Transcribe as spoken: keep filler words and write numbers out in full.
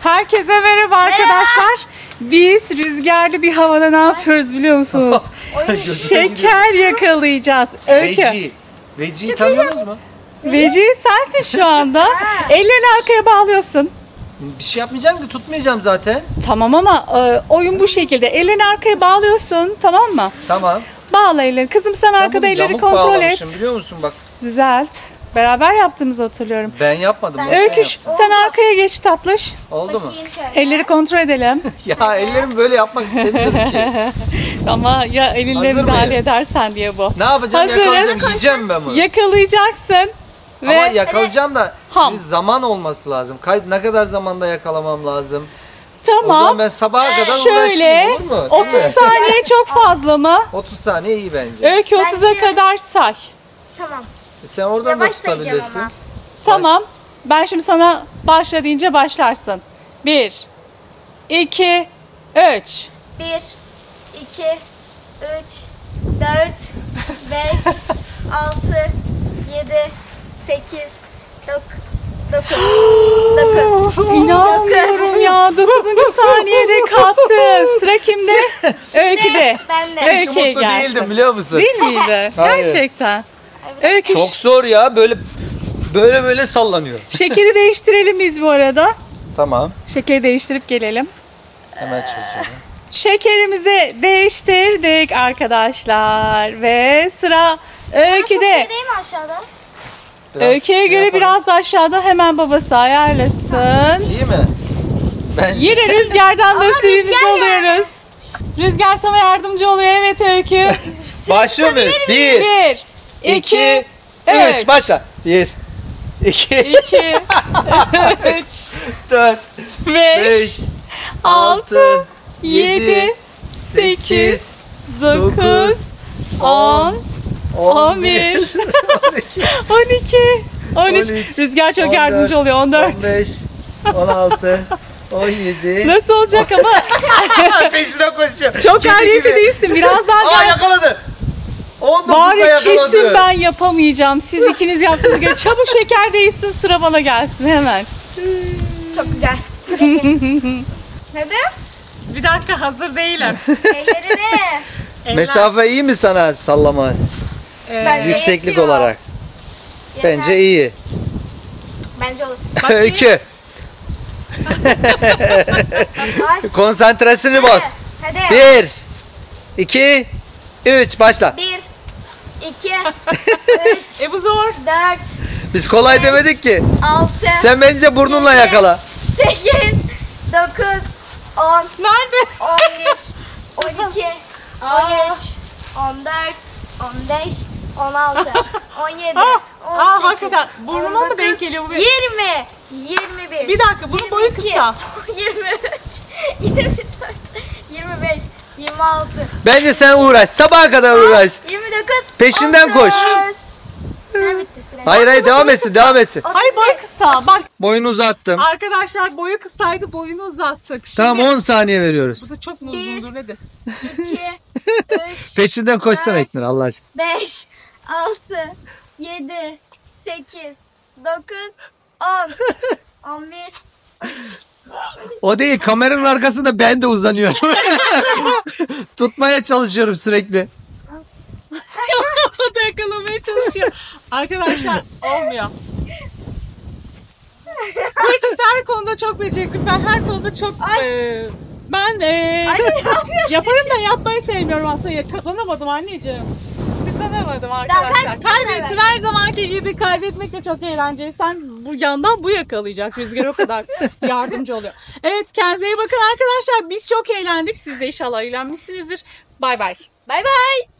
Herkese merhaba arkadaşlar. Biz rüzgarlı bir havada ne yapıyoruz biliyor musunuz? Şeker yakalayacağız. Öykü. Veci. Veci'yi tanıyorsunuz mu? Veci sensin şu anda. Ellerini arkaya bağlıyorsun. Bir şey yapmayacağım ki, tutmayacağım zaten. Tamam ama e, oyun bu şekilde. Ellerini arkaya bağlıyorsun, tamam mı? Tamam. Bağla ellerini. Kızım sen, sen arkada elleri kontrol et. Biliyor musun bak. Düzelt. Beraber yaptığımızı hatırlıyorum. Ben yapmadım. Ben Öyküş sen, sen arkaya geç tatlış. Oldu mu? Elleri kontrol edelim. Ya ellerimi böyle yapmak istemiyorum ki. Ama ya elinle müdahale edersen diye bu. Ne yapacağım? Hazırız. Yakalayacağım. Yiyeceğim ben bunu. Yakalayacaksın. Ama ve yakalayacağım da ham. Zaman olması lazım. Ne kadar zamanda yakalamam lazım? Tamam. O zaman ben sabaha kadar şöyle, uğraşayım, olur mu? otuz saniye çok fazla mı? otuz saniye iyi bence. Öykü otuza kadar say. Tamam. Sen oradan Yavaş da tutabilirsin. Tamam. Ben şimdi sana başla deyince başlarsın. Bir, iki, üç. Bir, iki, üç, dört, beş, altı, yedi, sekiz, dokuz. Dokuz. İnanmıyorum ya. Dokuzuncu saniyede kaptı. Sıra kimde? Öyküde. Ben de. Hiç mutlu değildim biliyor musun? Değil miydi? Gerçekten. Öykü. Çok zor ya. Böyle böyle böyle sallanıyor. Şekeri değiştirelim biz bu arada. Tamam. Şekeri değiştirip gelelim. Hemen çözüyorum. Şekerimizi değiştirdik arkadaşlar ve sıra Öykü'de. Çok şey değil mi aşağıda? Biraz Öykü'ye şey göre yapalım. Biraz da aşağıda, hemen babası ayarlasın. İyi mi? Bence. Yine rüzgardan da suyumuzu alıyoruz. Rüzgar sana yardımcı oluyor, evet Öykü. Başlıyor muyuz? Bir, Bir, iki, üç. üç. Başla. Bir, iki, iki, üç, dört, beş, beş, altı, yedi, sekiz, dokuz, on, on bir, on iki, on üç. Rüzgar çok yardımcı oluyor. on dört, on beş, on altı, on yedi. Nasıl olacak ama? Peşine koşuyor. Çok gayreti değilsin. Biraz daha Aa, yakaladı. Bari kesin ben yapamayacağım. Siz ikiniz yaptığınız gibi. Çabuk şeker değişsin, sıra bana gelsin hemen. Çok güzel. Hadi. Bir dakika, hazır değilim. Elleri de. Mesafe iyi mi sana sallama? Bence yükseklik yetiyor. olarak. Yeter. Bence iyi. Bence olur. Öykü. Konsantrasını boz. Hadi. Bir, iki, üç. Başla. Bir, iki, üç, E bu zor. dört, Biz kolay beş, demedik ki. altı, Sen bence burnunla yedi, yakala. sekiz, dokuz, on, Nerede? on bir, on iki, on üç, on dört, on beş, on altı, on yedi, on Aa, sekiz, hakikaten burnuma mı denk geliyor bu? yirmi, yirmi bir, Bir dakika, bunun boyu kısa. yirmi üç, yirmi dört, yirmi beş, yirmi altı. Bence sen uğraş. Sabaha kadar uğraş. yirmi dokuz. Peşinden koş. Süre bitti süre. Hayır hayır devam etsin devam etsin. Hayır, boyu kısa. Bak Boyunu uzattım. arkadaşlar, boyu kısaydı, boyunu uzattık. Şimdi Tamam on saniye veriyoruz. bu da çok mu Bir. uzundur, nedir? iki, üç, Peşinden koşsana Evet. İknur Allah aşkına. beş, altı, yedi, sekiz, dokuz, on, on bir. O değil, kameranın arkasında ben de uzanıyorum. Tutmaya çalışıyorum sürekli. O da yakalamaya çalışıyor. Arkadaşlar olmuyor. Bu ikisi her konuda çok becerikli. Ben her konuda çok... E, ben e, Ay, ne yapıyorsun? yaparım da yapmayı sevmiyorum aslında. Kazanamadım anneciğim. Kazanamadım arkadaşlar. kaybettin Kaybettim. Her zamanki gibi kaybetmek de çok eğlenceli. Sen bu yandan bu yakalayacak. Rüzgar o kadar yardımcı oluyor. Evet, kendinize iyi bakın arkadaşlar. Biz çok eğlendik. Siz de inşallah eğlenmişsinizdir. Bay bay. Bay bay.